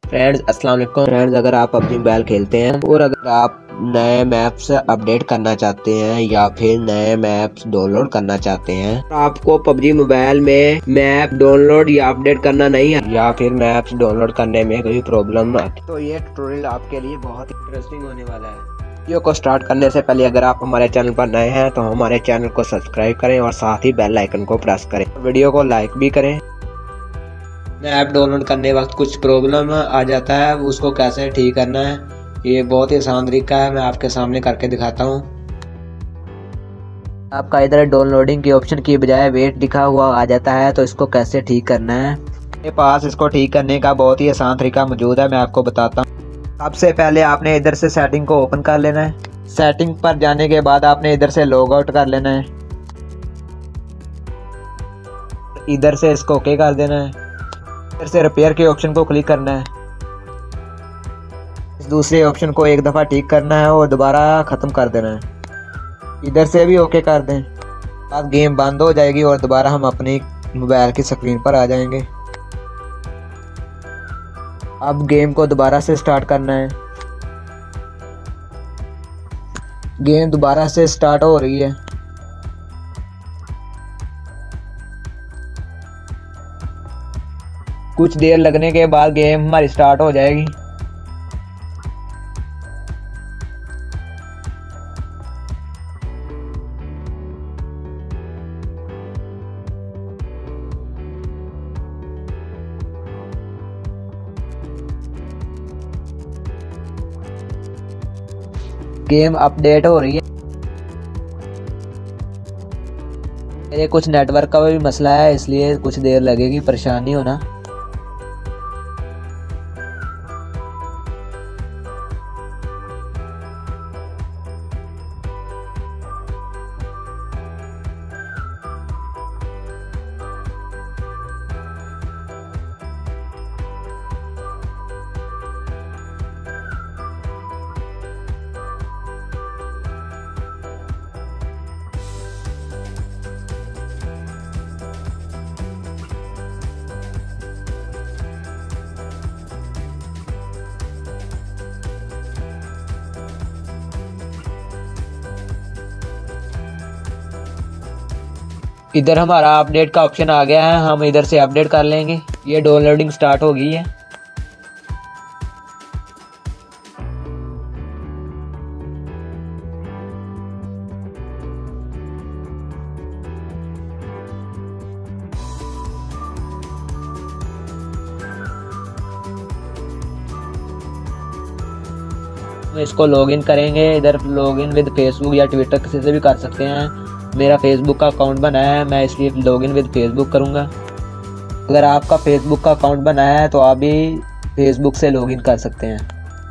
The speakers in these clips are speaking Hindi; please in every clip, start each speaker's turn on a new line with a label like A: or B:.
A: फ्रेंड्स अस्सलाम वालेकुम फ्रेंड्स, अगर आप पबजी मोबाइल खेलते हैं और अगर आप नए मैप्स अपडेट करना चाहते हैं या फिर नए मैप्स डाउनलोड करना चाहते हैं, तो आपको पबजी मोबाइल में मैप डाउनलोड या अपडेट करना नहीं है या फिर मैप्स डाउनलोड करने में कोई प्रॉब्लम आती, तो ये ट्यूटोरियल आपके लिए बहुत इंटरेस्टिंग होने वाला है। वीडियो को स्टार्ट करने से पहले अगर आप हमारे चैनल पर नए हैं तो हमारे चैनल को सब्सक्राइब करें और साथ ही बेल आइकन को प्रेस करें, वीडियो को लाइक भी करें। मैप डाउनलोड करने वक्त कुछ प्रॉब्लम आ जाता है, उसको कैसे ठीक करना है ये बहुत ही आसान तरीका है, मैं आपके सामने करके दिखाता हूँ। आपका इधर डाउनलोडिंग के ऑप्शन की बजाय वेट लिखा हुआ आ जाता है, तो इसको कैसे ठीक करना है मेरे पास इसको ठीक करने का बहुत ही आसान तरीका मौजूद है, मैं आपको बताता हूँ। सबसे पहले आपने इधर से सेटिंग को ओपन कर लेना है। सेटिंग पर जाने के बाद आपने इधर से लॉग आउट कर लेना है, इधर से इसको ओके कर देना है। इधर से रिपेयर के ऑप्शन को क्लिक करना है, इस दूसरे ऑप्शन को एक दफ़ा ठीक करना है और दोबारा ख़त्म कर देना है। इधर से भी ओके कर दें, बाद गेम बंद हो जाएगी और दोबारा हम अपनी मोबाइल की स्क्रीन पर आ जाएंगे। अब गेम को दोबारा से स्टार्ट करना है। गेम दोबारा से स्टार्ट हो रही है। कुछ देर लगने के बाद गेम हमारी स्टार्ट हो जाएगी। गेम अपडेट हो रही है। मेरे कुछ नेटवर्क का भी मसला है, इसलिए कुछ देर लगेगी, परेशान नहीं होना। इधर हमारा अपडेट का ऑप्शन आ गया है, हम इधर से अपडेट कर लेंगे। ये डाउनलोडिंग स्टार्ट हो गई है। इसको लॉगिन करेंगे। इधर लॉगिन विद फेसबुक या ट्विटर किसी से भी कर सकते हैं। मेरा फेसबुक का अकाउंट बनाया है, मैं इसलिए लॉगिन विद फेसबुक करूंगा। अगर आपका फेसबुक का अकाउंट बनाया है तो आप भी फेसबुक से लॉगिन कर सकते हैं।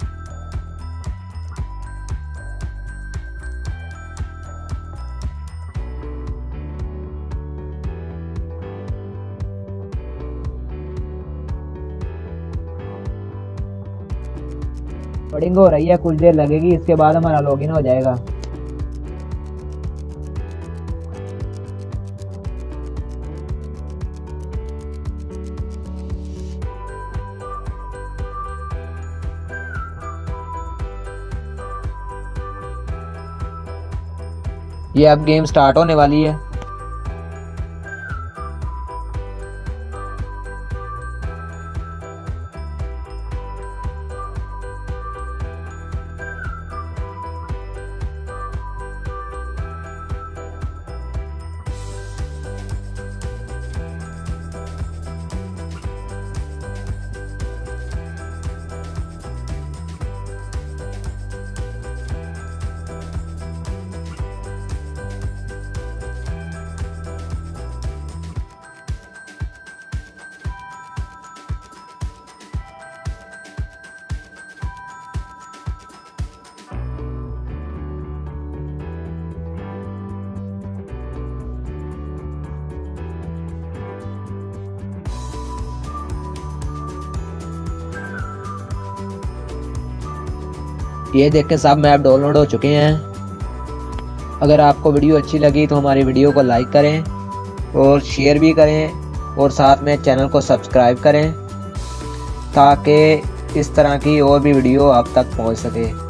A: लोडिंग हो रही है, कुछ देर लगेगी, इसके बाद हमारा लॉगिन हो जाएगा। ये अब गेम स्टार्ट होने वाली है। ये देख के सब मैप डाउनलोड हो चुके हैं। अगर आपको वीडियो अच्छी लगी तो हमारी वीडियो को लाइक करें और शेयर भी करें और साथ में चैनल को सब्सक्राइब करें ताकि इस तरह की और भी वीडियो आप तक पहुंच सके।